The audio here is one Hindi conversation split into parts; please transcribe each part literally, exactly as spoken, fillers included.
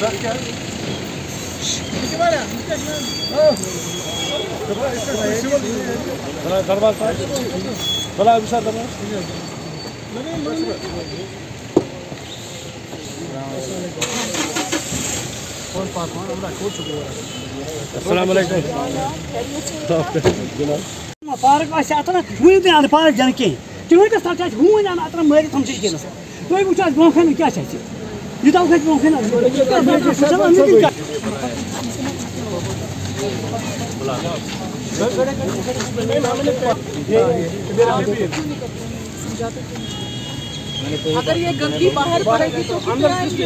दरबार भला विशाल दरबार अस्सलाम वालेकुम पार्क आसे अतना वुन ते आद पार्क जन के तिमन के साथ हुन आन अतना मरि थम छी केनस तोय बुचा ब्रोखन क्या छै युता उख ब्रोखन अगर ये गंदगी बाहर पड़ेगी तो अंदर किसके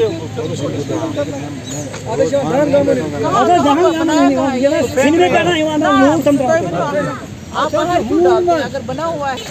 अरे जो धन गम अगर धन गम नहीं ये सिनेमा करना है वहां लोग समझो आप बाहर क्यों डालते हैं अगर बना हुआ है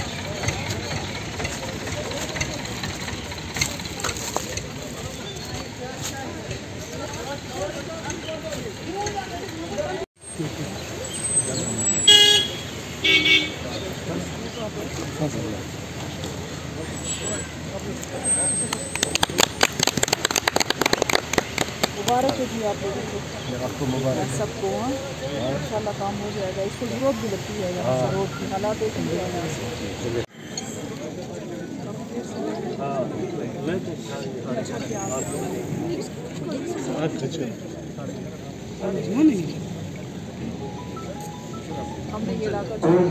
मुबारक है जी आप लोगों को, आपको मुबारक सबको। हाँ इंशाल्लाह काम हो जाएगा। इसको जरूरत भी लगती है यहाँ से, रोड की हालात देखेंगे यहाँ से। हमने ये इलाका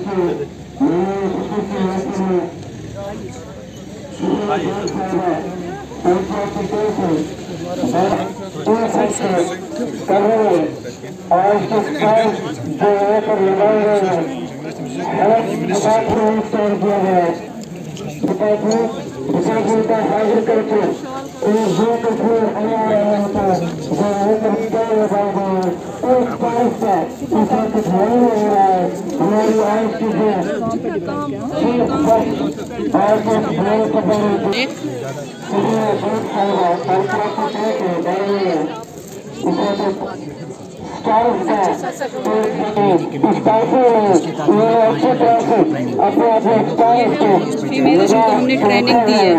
फीमेल को हमने ट्रेनिंग दी है।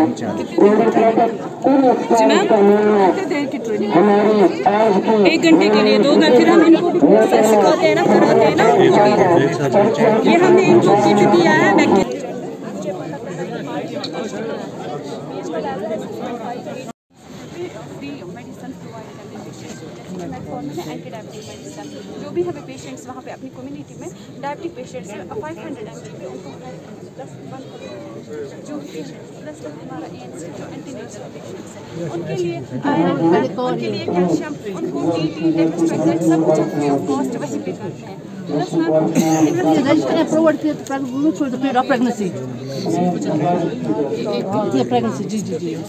एक घंटे के लिए दो घंटे फिर हम इनको सिखाते हैं ना, कराते हैं ना उनको। ये हमने इनको किट दिया है। एंटी डायबिटिक मेडिसिन जो भी हमें पेशेंट्स वहाँ पे अपनी कम्युनिटी में डायबिटिक पेशेंट्स हैं फाइव हंड्रेड एम जी पे उनको प्लस वन जो भी पेशेंट्स प्लस हमारा ए एन सी जो एंटी नेचुरल पेशेंट्स हैं उनके लिए आयरन उनके लिए कैल्शियम उनको टी टी डेक्स्ट्रोजेट सब कुछ फ्री ऑफ कॉस्ट वहीं पे करते हैं। प्लस मैम प्रोवाइड किया for the period of pregnancy pregnancy जी जी जी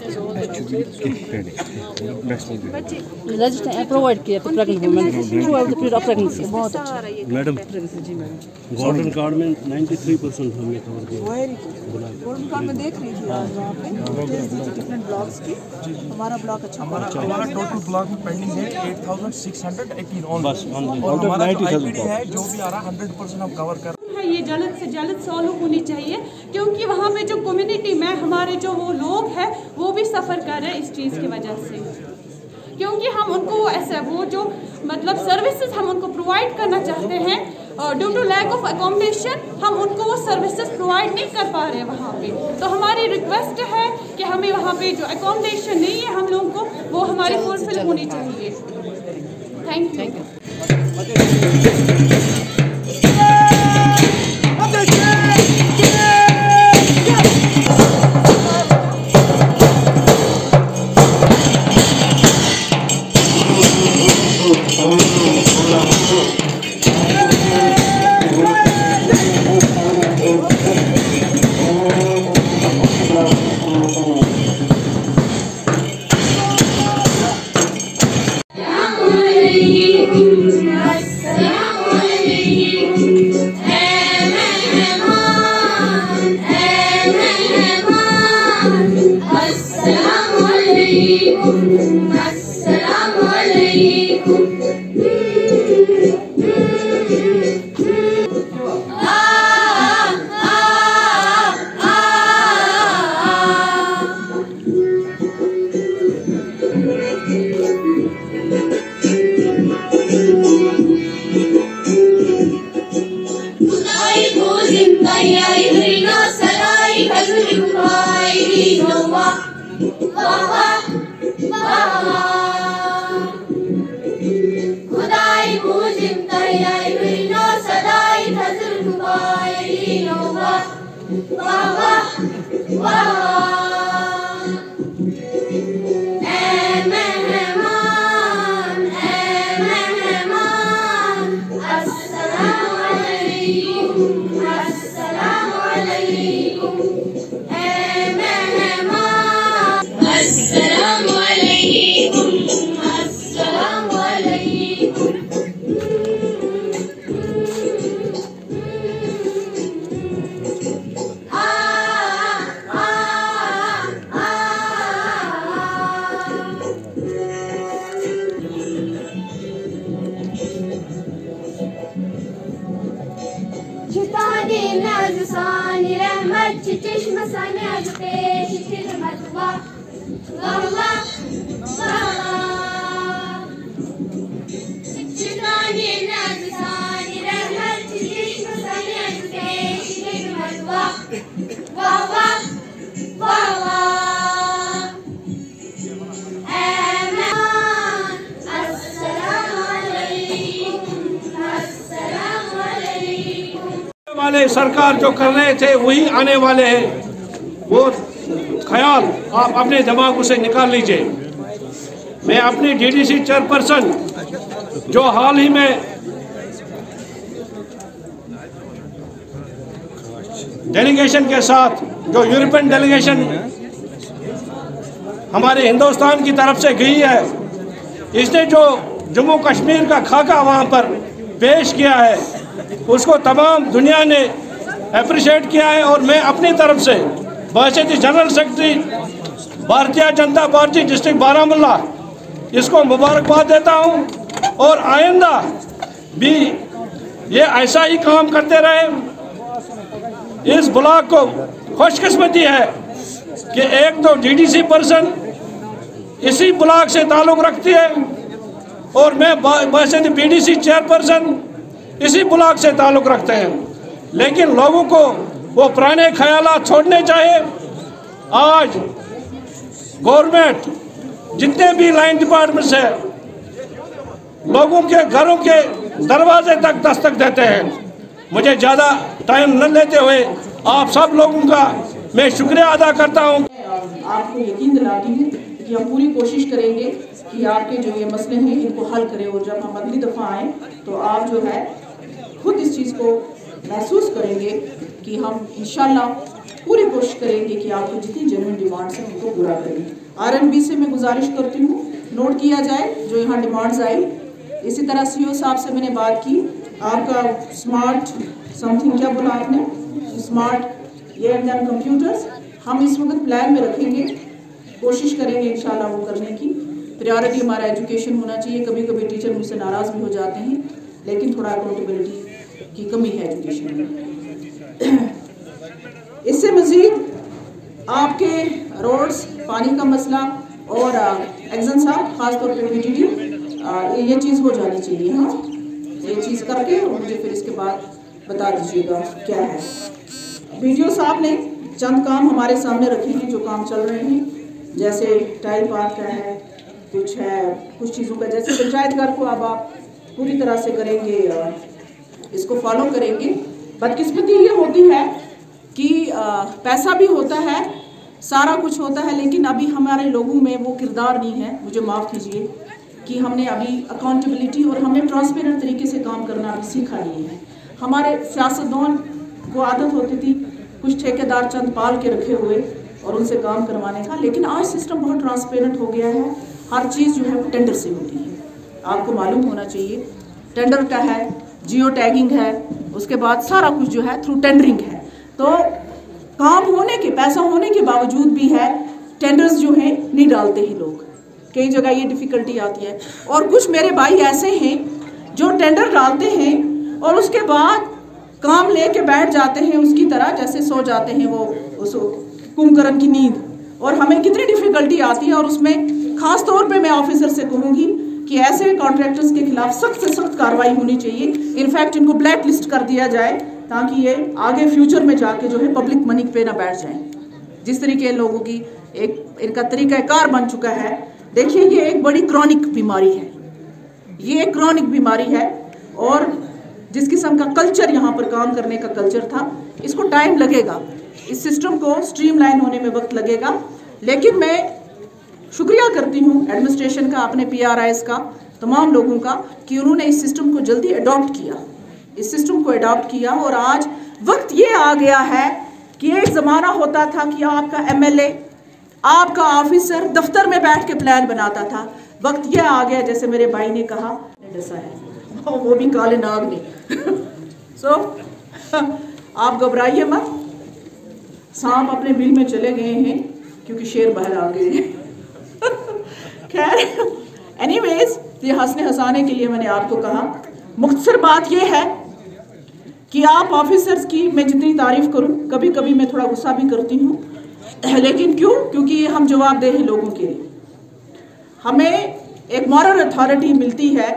रजिस्टर प्रोवाइड किया for pregnant women throughout the period of pregnancy. बहुत अच्छा मैडम जी मैडम गोल्डन कार्ड में तिरानवे परसेंट हमने कवर किया। गोल्डन कार्ड में देख रही थी आज वहाँ पे डिफरेंट ब्लॉक्स की। हमारा ब्लॉक अच्छा हमारा हमारा टोटल ब्लॉक में पेंडिंग है eight thousand six hundred eighteen on बस और हमारा जो आईपीडी है जो भी आ रहा हंड्रेड परसेंट हम कवर कर ये जल्द से जल्द सॉल्व होनी चाहिए क्योंकि वहाँ पे जो कम्युनिटी में हमारे जो वो लोग हैं वो भी सफ़र कर रहे हैं इस चीज़ की वजह से। क्योंकि हम उनको ऐसा वो जो मतलब सर्विसेज हम उनको प्रोवाइड करना चाहते हैं due to lack of accommodation हम उनको वो सर्विसेज प्रोवाइड नहीं कर पा रहे हैं वहाँ पे। तो हमारी रिक्वेस्ट है कि हमें वहाँ पे जो अकोमोडेशन नहीं है हम लोगों को वो हमारी फुलफिल होनी चाहिए। Thank you. Assalamu alaikum. वाले सरकार जो कर रहे थे वही आने वाले हैं, वो ख्याल आप अपने दिमाग से निकाल लीजिए। मैं अपनी डीडीसी चेयरपर्सन जो हाल ही में डेलीगेशन के साथ जो यूरोपियन डेलीगेशन हमारे हिंदुस्तान की तरफ से गई है, इसने जो जम्मू कश्मीर का खाका वहाँ पर पेश किया है उसको तमाम दुनिया ने अप्रिशिएट किया है। और मैं अपनी तरफ से Basit general secretary Bharatiya Janata party district Baramulla इसको मुबारकबाद देता हूँ और आइंदा भी ये ऐसा ही काम करते रहे। इस ब्लॉक को खुशकिस्मती है कि एक तो डीडीसी पर्सन इसी ब्लॉक से ताल्लुक़ रखती है और मैं बासित पीडीसी चेयरपर्सन इसी ब्लॉक से ताल्लुक़ रखते हैं, लेकिन लोगों को वो पुराने ख्यालात छोड़ने चाहिए। आज गवर्नमेंट जितने भी लाइन डिपार्टमेंट्स है लोगों के घरों के दरवाजे तक दस्तक देते हैं। मुझे ज़्यादा टाइम न लेते हुए आप सब लोगों का मैं शुक्रिया अदा करता हूँ। आपको यकीन दिलाती हूँ कि हम पूरी कोशिश करेंगे कि आपके जो ये मसले हैं इनको हल करें, और जब हम अगली दफ़ा आएँ तो आप जो है खुद इस चीज़ को महसूस करेंगे कि हम इंशाल्लाह पूरी कोशिश करेंगे कि आपको जितनी जेन्युइन डिमांड्स हैं उनको पूरा करें। आरएनबी से मैं गुजारिश करती हूँ नोट किया जाए जो यहाँ डिमांड्स आई। इसी तरह सीओ साहब से मैंने बात की, आपका स्मार्ट समथिंग क्या बोला आपने, स्मार्ट ये एंड देन कंप्यूटर्स हम इस वक्त प्लान में रखेंगे, कोशिश करेंगे इंशाल्लाह वो करने की। प्रायोरिटी हमारा एजुकेशन होना चाहिए। कभी कभी टीचर मुझसे नाराज़ भी हो जाते हैं, लेकिन थोड़ा अकाउंटेबिलिटी की कमी है एजुकेशन में। इससे मज़ीद आपके रोड्स, पानी का मसला और एग्जन साहब ख़ासतौर पर पीटीडी ये चीज़ हो जानी चाहिए। हाँ, ये चीज़ करके और मुझे फिर इसके बाद बता दीजिएगा क्या है। वीडियो साहब ने चंद काम हमारे सामने रखे हैं जो काम चल रहे हैं, जैसे टाइल पार्क का है, कुछ है कुछ चीज़ों का, जैसे पंचायत घर को अब आप पूरी तरह से करेंगे, इसको फॉलो करेंगे। बदकिस्मती ये होती है कि पैसा भी होता है, सारा कुछ होता है, लेकिन अभी हमारे लोगों में वो किरदार नहीं है। मुझे माफ़ कीजिए कि हमने अभी अकाउंटेबिलिटी और हमने ट्रांसपेरेंट तरीके से काम करना अभी सीखा नहीं है। हमारे सियासतदान को आदत होती थी कुछ ठेकेदार चंद पाल के रखे हुए और उनसे काम करवाने का, लेकिन आज सिस्टम बहुत ट्रांसपेरेंट हो गया है। हर चीज़ जो है वो टेंडर से होती है, आपको मालूम होना चाहिए। टेंडर का है, जियो टैगिंग है, उसके बाद सारा कुछ जो है थ्रू टेंडरिंग है। तो काम होने के, पैसा होने के बावजूद भी है टेंडर्स जो हैं नहीं डालते हैं लोग, कई जगह ये डिफ़िकल्टी आती है। और कुछ मेरे भाई ऐसे हैं जो टेंडर डालते हैं और उसके बाद काम लेके बैठ जाते हैं उसकी तरह, जैसे सो जाते हैं वो उस कुंभकर्ण की नींद, और हमें कितनी डिफ़िकल्टी आती है। और उसमें ख़ास तौर पे मैं ऑफिसर से कहूँगी कि ऐसे कॉन्ट्रैक्टर्स के खिलाफ सख्त से सख्त कार्रवाई होनी चाहिए। इनफैक्ट इनको ब्लैक लिस्ट कर दिया जाए ताकि ये आगे फ्यूचर में जाके जो है पब्लिक मनी पे ना बैठ जाएं। जिस तरीके लोगों की एक इनका तरीक़ाकार बन चुका है, देखिए ये एक बड़ी क्रॉनिक बीमारी है, ये एक क्रॉनिक बीमारी है और जिस किस्म का कल्चर यहाँ पर काम करने का कल्चर था, इसको टाइम लगेगा, इस सिस्टम को स्ट्रीमलाइन होने में वक्त लगेगा। लेकिन मैं शुक्रिया करती हूँ एडमिनिस्ट्रेशन का, अपने पी आर आईज़ का, तमाम लोगों का कि उन्होंने इस सिस्टम को जल्दी अडॉप्ट किया, इस सिस्टम को अडॉप्ट किया। और आज वक्त ये आ गया है कि एक ज़माना होता था कि आपका एम एल ए, आपका ऑफिसर दफ्तर में बैठ के प्लान बनाता था। वक्त ये आ गया, जैसे मेरे भाई ने कहा, डसा है वो भी काले नाग ने सो so, आप घबराइए मत, सांप अपने बिल में चले गए हैं क्योंकि शेर बाहर आ गए हैं। खैर एनीवेज, ये हंसने हंसाने के लिए मैंने आपको कहा। मुख्तसर बात ये है कि आप ऑफिसर्स की मैं जितनी तारीफ करूं, कभी कभी मैं थोड़ा गुस्सा भी करती हूं, लेकिन क्यों? क्योंकि हम जवाबदेह हैं लोगों के लिए, हमें एक मॉरल अथॉरिटी मिलती है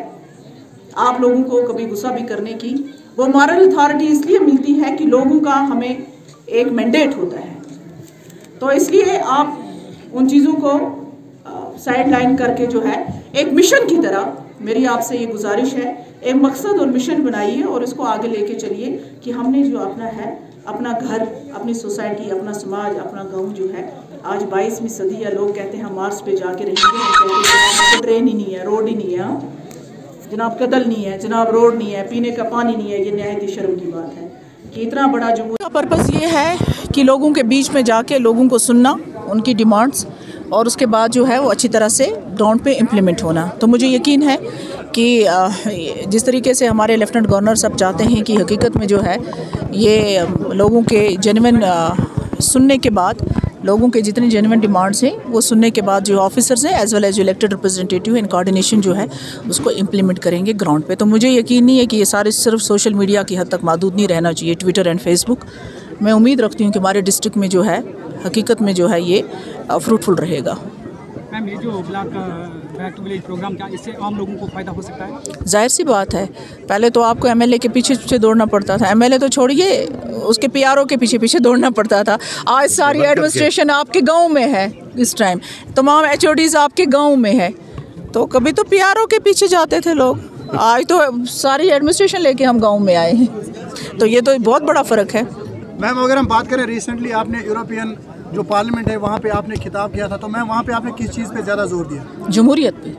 आप लोगों को कभी गुस्सा भी करने की। वो मॉरल अथॉरिटी इसलिए मिलती है कि लोगों का हमें एक मैंडेट होता है, तो इसलिए आप उन चीज़ों को साइड लाइन करके जो है एक मिशन की तरह, मेरी आपसे ये गुजारिश है, एक मकसद और मिशन बनाइए और इसको आगे लेके चलिए कि हमने जो अपना है, अपना घर, अपनी सोसाइटी, अपना समाज, अपना गांव जो है, आज बाईसवीं सदी है, लोग कहते हैं हम मार्स पे जाके रहेंगे, हम कहते हैं ट्रेन ही नहीं है, रोड ही नहीं है जनाब, कदल नहीं है जनाब, रोड नहीं है, पीने का पानी नहीं है। ये नहायत ही शर्म की बात है कि इतना बड़ा जमहूरियत का पर्पज़ ये है कि लोगों के बीच में जाके लोगों को सुनना, उनकी डिमांड्स, और उसके बाद जो है वो अच्छी तरह से ग्राउंड पे इम्प्लीमेंट होना। तो मुझे यकीन है कि जिस तरीके से हमारे लेफ्टिनेंट गवर्नर सब चाहते हैं कि हकीकत में जो है ये लोगों के जेन्युइन सुनने के बाद, लोगों के जितनी जेन्युइन डिमांड्स हैं वो सुनने के बाद जो ऑफिसर्स हैं as well as elected representative in coordination जो है उसको इम्प्लीमेंट करेंगे ग्राउंड पे। तो मुझे यकीन नहीं है कि ये सारे सिर्फ सोशल मीडिया की हद तक महदूद नहीं रहना चाहिए, ट्विटर एंड फेसबुक। मैं उम्मीद रखती हूँ कि हमारे डिस्ट्रिक्ट में जो है हकीकत में जो है ये फ्रूटफुल रहेगा। मैम, ये जो block back to village programme क्या, इससे आम लोगों को फ़ायदा हो सकता है? जाहिर सी बात है, पहले तो आपको एमएलए के पीछे पीछे दौड़ना पड़ता था, एमएलए तो छोड़िए, उसके पीआरओ के पीछे पीछे दौड़ना पड़ता था। आज सारी एडमिनिस्ट्रेशन आपके गांव में है, इस टाइम तमाम एचओडीज़ आपके गांव में है, तो कभी तो पीआरओ के पीछे जाते थे लोग, आज तो सारी एडमिनिस्ट्रेशन लेके हम गाँव में आए हैं, तो ये तो बहुत बड़ा फ़र्क है। मैम, अगर हम बात करें रिसेंटली आपने यूरोपियन जो पार्लियामेंट है वहाँ पे आपने खिताब किया था, तो मैम वहाँ पे आपने किस चीज़ पे ज़्यादा जोर दिया? जमहूरियत पे।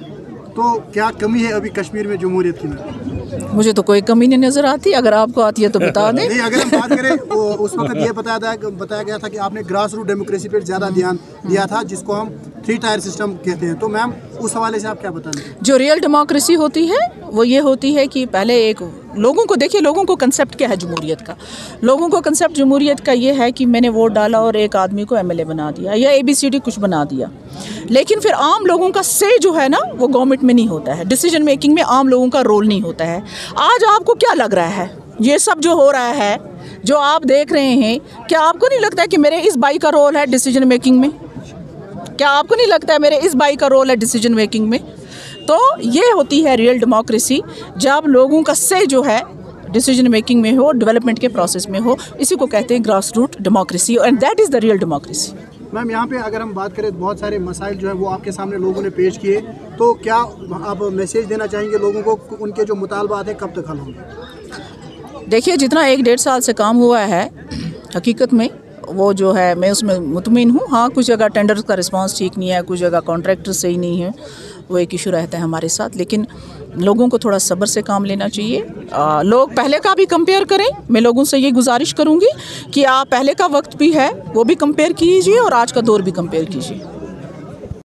तो क्या कमी है अभी कश्मीर में जमहूरियत की में? मुझे तो कोई कमी नहीं नज़र आती, अगर आपको आती है तो बता दें। नहीं, अगर हम बात करें उस वक्त ये बताया था बताया गया था कि आपने ग्रास रूट डेमोक्रेसी पर ज़्यादा ध्यान दिया था, जिसको हम थ्री टायर सिस्टम कहते हैं, तो मैम उस हवाले से आप क्या बताएं? जो रियल डेमोक्रेसी होती है वो ये होती है कि पहले एक लोगों को देखिए, लोगों को कंसेप्ट क्या है जमहूरियत का, लोगों को कंसेप्ट जमहूरियत का ये है कि मैंने वोट डाला और एक आदमी को एमएलए बना दिया या एबीसीडी कुछ बना दिया, लेकिन फिर आम लोगों का से जो है ना वो गवर्नमेंट में नहीं होता है, डिसीजन मेकिंग में आम लोगों का रोल नहीं होता है। आज आपको क्या लग रहा है ये सब जो हो रहा है, जो आप देख रहे हैं, क्या आपको नहीं लगता है कि मेरे इस भाई का रोल है डिसीजन मेकिंग में? क्या आपको नहीं लगता है मेरे इस भाई का रोल है डिसीजन मेकिंग में? तो ये होती है रियल डेमोक्रेसी, जब लोगों का से जो है डिसीजन मेकिंग में हो, डेवलपमेंट के प्रोसेस में हो, इसी को कहते हैं grass root democracy, and that is the real democracy. Ma'am, यहाँ पे अगर हम बात करें, बहुत सारे मसाइल जो है वो आपके सामने लोगों ने पेश किए, तो क्या आप मैसेज देना चाहेंगे लोगों को, उनके जो मुतालबात हैं कब तक हल होंगे? देखिए, जितना एक डेढ़ साल से काम हुआ है हकीकत में वो जो है मैं उसमें मुतमिन हूँ। हाँ, कुछ जगह टेंडर का रिस्पांस ठीक नहीं है, कुछ जगह कॉन्ट्रैक्टर सही नहीं है, वो एक इशू रहता है हमारे साथ, लेकिन लोगों को थोड़ा सब्र से काम लेना चाहिए। आ, लोग पहले का भी कंपेयर करें, मैं लोगों से ये गुजारिश करूँगी कि आप पहले का वक्त भी है वो भी कंपेयर कीजिए और आज का दौर भी कंपेयर कीजिए।